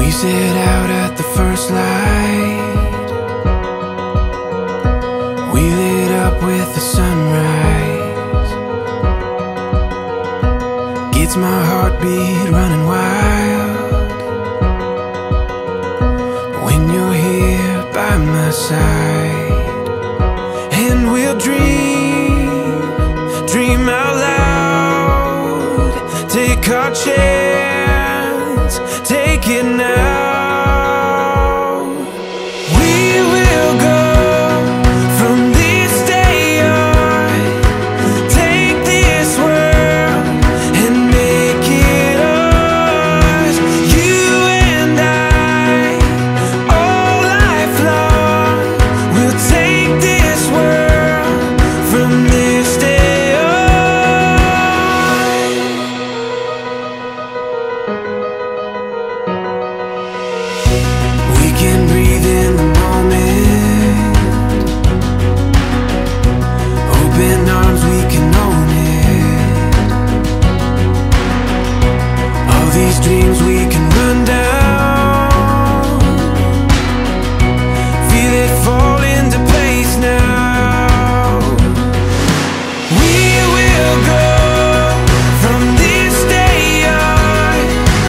We set out at the first light. We lit up with the sunrise. Gets my heartbeat running wild when you're here by my side. And we'll dream out loud. Take our chance, take it now.